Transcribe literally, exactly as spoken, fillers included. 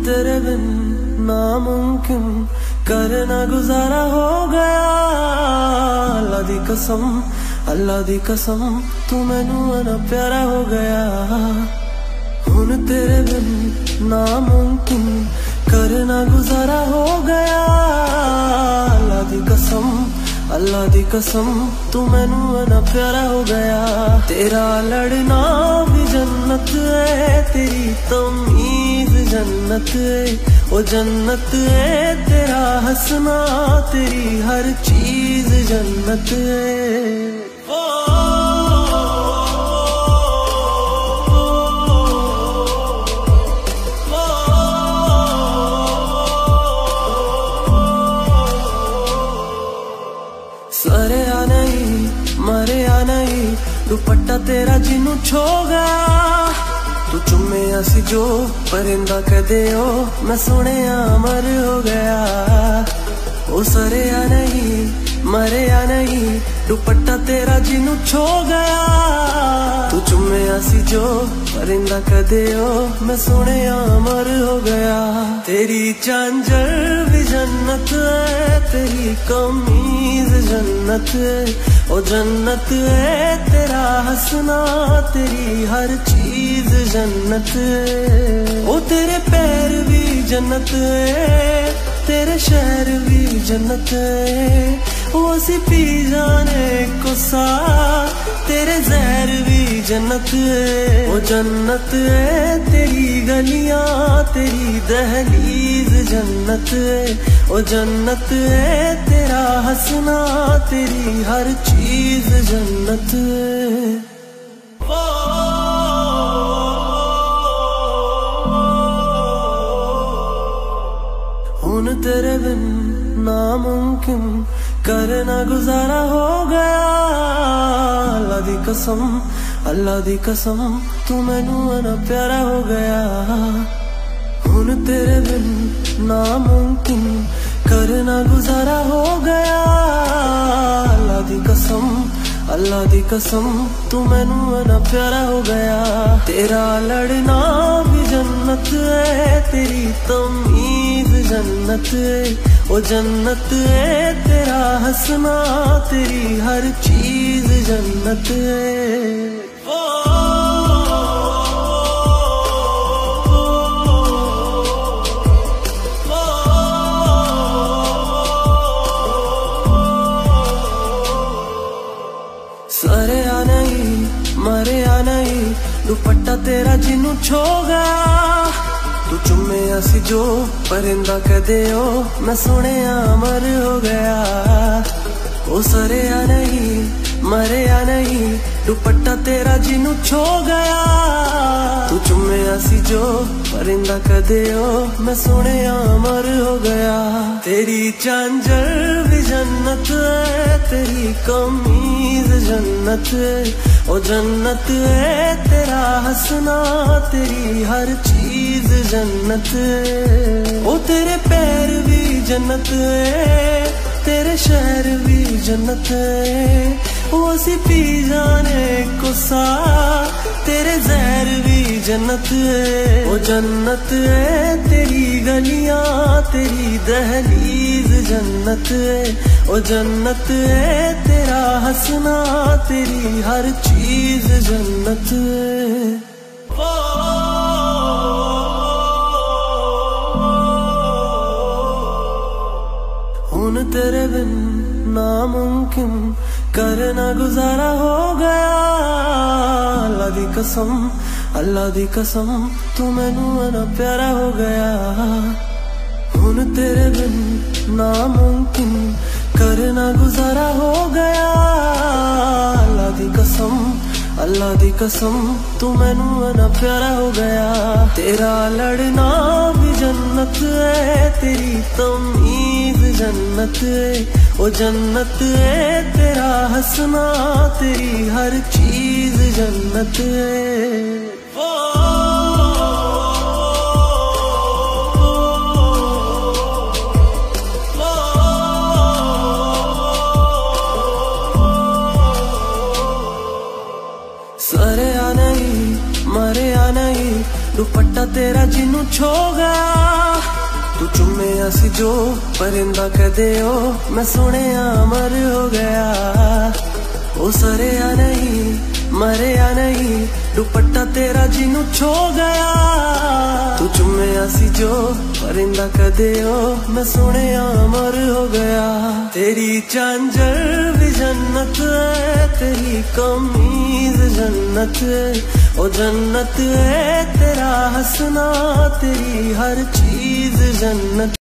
तेरे बिन नामुमकिन करना गुजारा हो गया। अल्लाह दी कसम अल्लाह दी कसम तू मैनू इन्ना प्यारा हो गया। हुन तेरे बिन नामुमकिन करना गुजारा हो गया। अल्लाह दी कसम अल्लाह दी कसम तू मैनू इन्ना प्यारा हो गया। तेरा लड़ना भी जन्नत है, तेरी तमीज़ जन्नत है, ओ जन्नत है। तेरा हंसना तेरी हर चीज जन्नत है। सरे आ नहीं मरे आ नहीं दुपट्टा तेरा जिनू छो गया। तू चुमे सी जो परिंदा कदे ओ मैं सुने अमर हो गया। ओ सरे आ नहीं मरे आ नहीं दुपट्टा तेरा जिनू छो गया। तू चुमे सी जो परिंदा कदे ओ मैं सुने अमर हो गया। तेरी चांजर भी जन्नत है, तेरी कमीज जन्नत है, ओ जन्नत है। तेरा हंसना तेरी हर चीज जन्नत है। ओ तेरे पैर भी जन्नत है, तेरे शहर भी जन्नत है। ओ असी पी जाने को सा तेरे जहर भी जन्नत है। ओ जन्नत है तेरी गलियां तेरी दहलीज जन्नत है, ओ जन्नत है। तेरा हंसना तेरी हर चीज जन्नत है। हुन तेरे बिन नामुमकिन करना गुजारा हो गया। अल्लाह दी कसम अल्लाह दी कसम तू मैनू इन्ना प्यारा हो गया। हुन तेरे बिन नामुमकिन करना गुजारा हो गया। अल्लाह दी कसम अल्लाह दी कसम तू मैनू इन्ना प्यारा हो गया। तेरा लड़ना भी जन्नत है, तेरी तमीज़ जन्नत है, ओ जन्नत है। तेरा हंसना तेरी हर चीज जन्नत है। सरे आ नहीं मरे आ नहीं दुपट्टा तेरा जिनू छो गया। तू चुमे सी जो परिंदा कदे ओ मैं सुने अमर हो गया। ओ सरे आ नहीं मरे आ नहीं दुपट्टा तेरा जिनू छो गया। तू चुमे सी जो परिंदा कदे ओ मैं सुने अमर हो गया। तेरी चांजर भी जन्नत है, तेरी कमीज जन्नत है, ओ जन्नत है। तेरा हंसना तेरी हर चीज जन्नत है। ओ तेरे पैर भी जन्नत है, तेरे शहर भी जन्नत है। ओ असी पी जाने को सा तेरे जहर भी जन्नत है, ओ जन्नत है। तेरी गलियां तेरी दहलीज जन्नत है, ओ जन्नत है। तेरा हंसना तेरी हर चीज जन्नत है। हुन तेरे बिन नामुमकिन करना गुजारा हो गया। अल्लाह दी कसम अल्लाह दी कसम तू मैनू इन्ना प्यारा हो गया। हुन तेरे बिन नामुमकिन करना गुजारा हो गया। अल्लाह दी कसम अल्लाह दी कसम तू मैनू इन्ना प्यारा हो गया। तेरा लड़ना भी जन्नत है, तेरी तमीज़ जन्नत है, ओ जन्नत है। तेरा हंसना तेरी हर चीज जन्नत है। सरे आ नहीं मरिया नहीं दुपट्टा तेरा जिन्नू छो गया तू चुम्मिया सी जो परिंदा कदे ओ मैं सुने मर हो गया ओ सरिया नहीं मरिया नहीं दुपट्टा तेरा जिन्नू छो गया तू चुम्मिया सी जो परिंदा कदे ओ मैं सुने मर हो गया तेरी चांजर भी जन्नत है तेरी कमीज जन्नत है ओ जन्नत है तेरा हंसना तेरी हर चीज जन्नत।